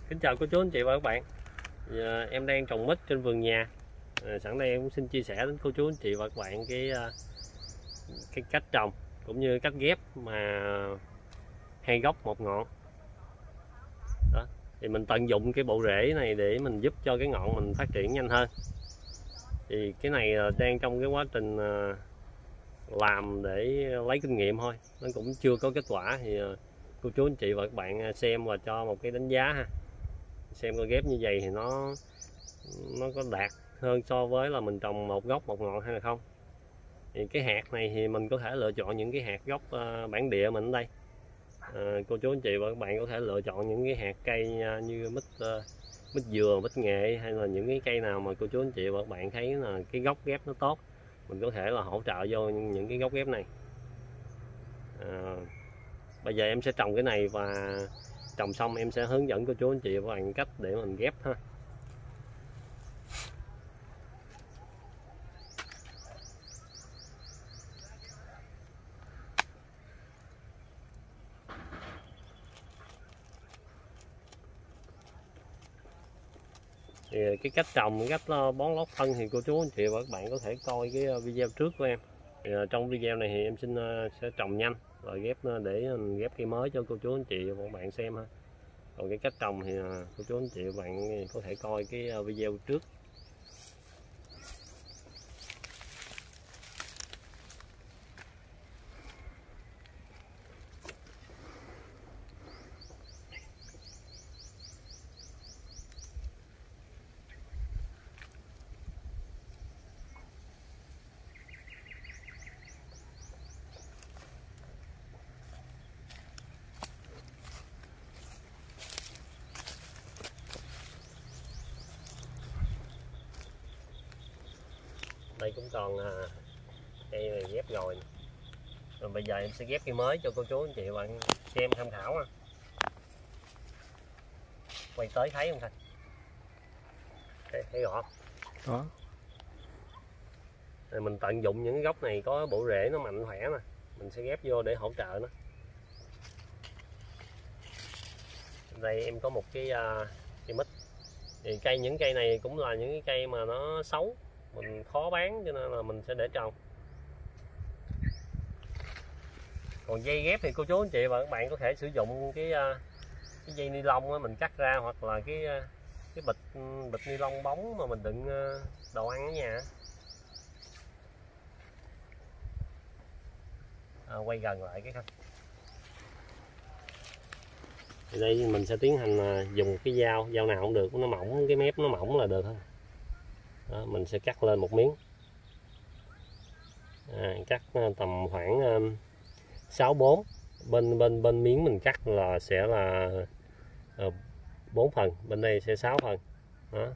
Kính chào cô chú anh chị và các bạn. Em đang trồng mít trên vườn nhà. Sẵn đây em cũng xin chia sẻ đến cô chú anh chị và các bạn cái cách trồng cũng như cách ghép mà hai gốc một ngọn. Đó. Thì mình tận dụng cái bộ rễ này để mình giúp cho cái ngọn mình phát triển nhanh hơn. Thì cái này đang trong cái quá trình làm để lấy kinh nghiệm thôi, nó cũng chưa có kết quả. Thì cô chú anh chị và các bạn xem và cho một cái đánh giá ha, xem coi ghép như vậy thì nó có đạt hơn so với là mình trồng một gốc một ngọn hay là không. Thì cái hạt này thì mình có thể lựa chọn những cái hạt gốc bản địa mình ở đây. Cô chú anh chị và các bạn có thể lựa chọn những cái hạt cây như mít dừa, mít nghệ, hay là những cái cây nào mà cô chú anh chị và các bạn thấy là cái gốc ghép nó tốt, mình có thể là hỗ trợ vô những cái gốc ghép này. Bây giờ em sẽ trồng cái này và trồng xong em sẽ hướng dẫn cô chú anh chị và các bạn cách để mình ghép ha. Thì cái cách trồng, cái cách bón lót phân thì cô chú anh chị và các bạn có thể coi cái video trước của em. Thì trong video này thì em sẽ trồng nhanh rồi ghép để mình ghép cây mới cho cô chú anh chị và các bạn xem ha. Còn cái cách trồng thì cô chú anh chị và các bạn có thể coi cái video trước. Đây cũng còn cây này ghép rồi. Rồi bây giờ em sẽ ghép cây mới cho cô chú anh chị bạn xem tham khảo ha. Quay tới thấy không Thành? Thấy rõ không? Đó. Rồi mình tận dụng những cái gốc này có bộ rễ nó mạnh khỏe nè, mình sẽ ghép vô để hỗ trợ nó. Đây em có một cái mít. Thì những cây này cũng là những cái cây mà nó xấu, mình khó bán cho nên là mình sẽ để trồng. Còn dây ghép thì cô chú anh chị và các bạn có thể sử dụng cái dây ni lông đó, mình cắt ra, hoặc là cái bịch ni lông bóng mà mình đựng đồ ăn ở nhà. Quay gần lại cái thôi. Thì đây mình sẽ tiến hành dùng cái dao nào cũng được, nó mỏng, cái mép nó mỏng là được thôi. Đó, mình sẽ cắt lên một miếng, cắt tầm khoảng 6-4 bên miếng mình cắt là sẽ là 4 phần, bên đây sẽ 6 phần. Đó,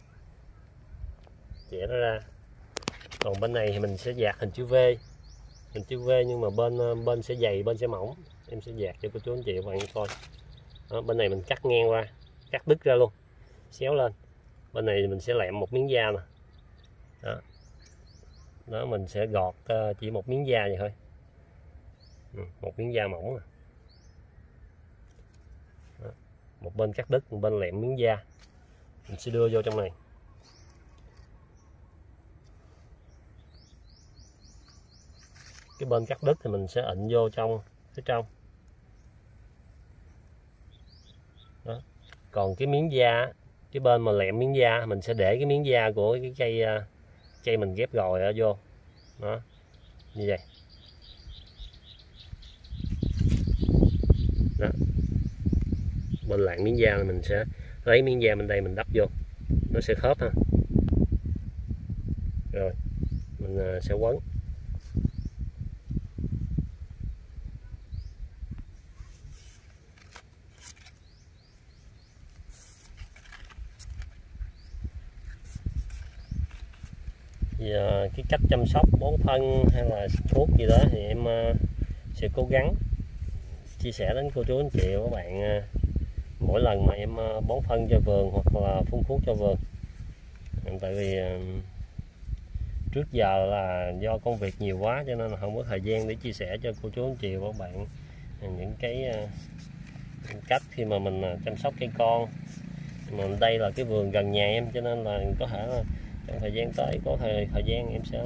chẻ nó ra. Còn bên này thì mình sẽ dạt hình chữ V, nhưng mà bên sẽ dày, bên sẽ mỏng. Em sẽ dạt cho cô chú anh chị và bạn coi. Đó, bên này mình cắt ngang qua, cắt đứt ra luôn, xéo lên. Bên này mình sẽ lẹm một miếng da nè. Đó, mình sẽ gọt chỉ một miếng da vậy thôi, một miếng da mỏng nè. Đó, một bên cắt đứt, một bên lẹm miếng da, mình sẽ đưa vô trong này. Cái bên cắt đứt thì mình sẽ ịnh vô trong phía trong. Đó. Còn cái miếng da, cái bên mà lẹm miếng da, mình sẽ để cái miếng da của cái cây mình ghép rồi ở vô. Đó, như vậy. Đó. Bên lạng miếng da mình sẽ lấy miếng da bên đây mình đắp vô, nó sẽ khớp ha. Rồi mình sẽ quấn. Thì cái cách chăm sóc bón phân hay là thuốc gì đó thì em sẽ cố gắng chia sẻ đến cô chú anh chị và các bạn mỗi lần mà em bón phân cho vườn hoặc là phun thuốc cho vườn. Tại vì trước giờ là do công việc nhiều quá cho nên là không có thời gian để chia sẻ cho cô chú anh chị và các bạn những cái cách khi mà mình chăm sóc cây con Mà đây là cái vườn gần nhà em, cho nên là có thể là trong thời gian tới có thời gian em sẽ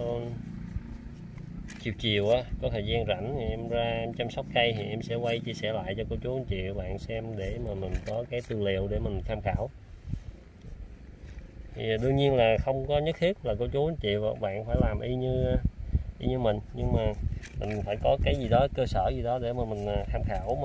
chiều á, có thời gian rảnh thì em ra em chăm sóc cây thì em sẽ quay chia sẻ lại cho cô chú anh chị các bạn xem, để mà mình có cái tư liệu để mình tham khảo. Thì đương nhiên là không có nhất thiết là cô chú anh chị và các bạn phải làm y như mình, nhưng mà mình phải có cái gì đó, cơ sở gì đó để mà mình tham khảo,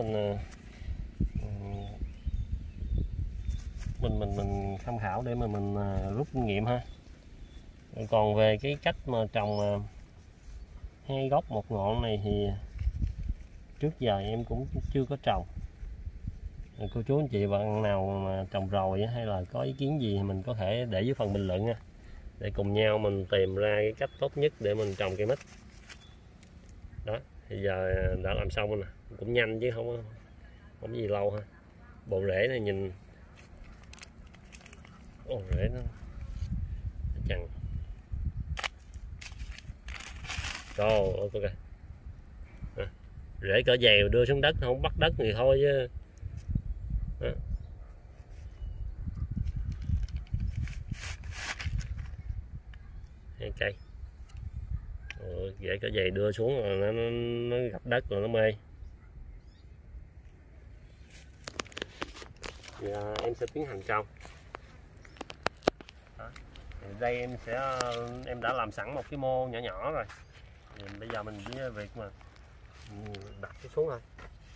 mình tham khảo để mà mình rút kinh nghiệm ha. Còn về cái cách mà trồng 2 gốc 1 ngọn này thì trước giờ em cũng chưa có trồng. Cô chú anh chị bạn nào mà trồng rồi hay là có ý kiến gì thì mình có thể để dưới phần bình luận nha, để cùng nhau mình tìm ra cái cách tốt nhất để mình trồng cây mít. Đó, thì giờ đã làm xong rồi nè, cũng nhanh chứ không gì lâu ha. Bộ rễ này nhìn, rễ nó chằng. Rồi, ok. Rễ cỡ dày đưa xuống đất, không bắt đất thì thôi chứ. Đó. Hai cây. Rễ cỡ dày đưa xuống rồi nó gặp đất rồi nó mê. Giờ em sẽ tiến hành trồng. Đây em đã làm sẵn một cái mô nhỏ nhỏ rồi. Thì bây giờ mình chỉ việc mà đặt cái xuống thôi.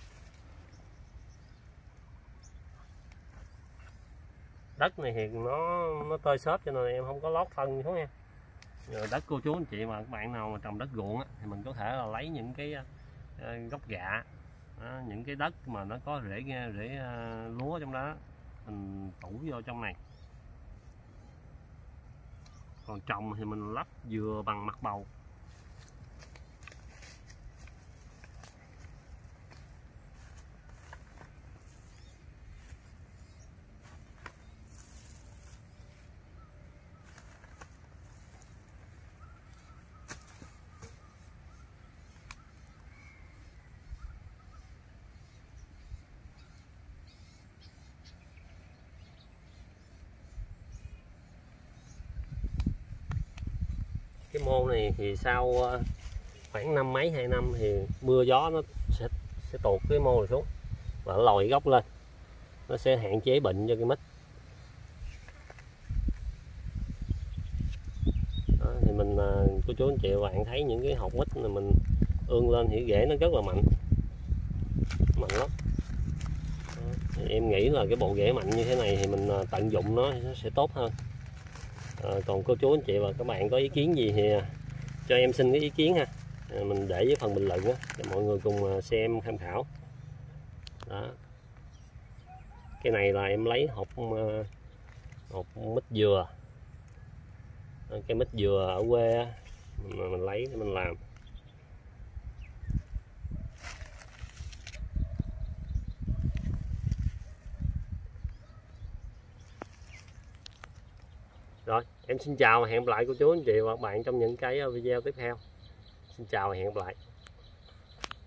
Đất này thì nó tơi xốp cho nên em không có lót phân xuống nha. Rồi đất cô chú anh chị mà các bạn nào mà trồng đất ruộng á, thì mình có thể là lấy những cái gốc gạ, những cái đất mà nó có rễ lúa trong đó, mình tủ vô trong này. Còn trồng thì mình lắp vừa bằng mặt bầu. Cái mô này thì sau khoảng 5 mấy 2 năm thì mưa gió nó sẽ tuột cái mô này xuống và nó lòi gốc lên, nó sẽ hạn chế bệnh cho cây mít. Đó, thì mình cô chú anh chị bạn thấy những cái hột mít này mình ương lên thì rễ nó rất là mạnh lắm. Đó, thì em nghĩ là cái bộ rễ mạnh như thế này thì mình tận dụng nó sẽ tốt hơn. Còn cô chú anh chị và các bạn có ý kiến gì thì cho em xin cái ý kiến ha, mình để dưới phần bình luận đó, để mọi người cùng xem tham khảo. Đó, cái này là em lấy hột mít dừa, cái mít dừa ở quê mình lấy để mình làm. Rồi, em xin chào và hẹn gặp lại cô chú anh chị và các bạn trong những cái video tiếp theo. Xin chào và hẹn gặp lại.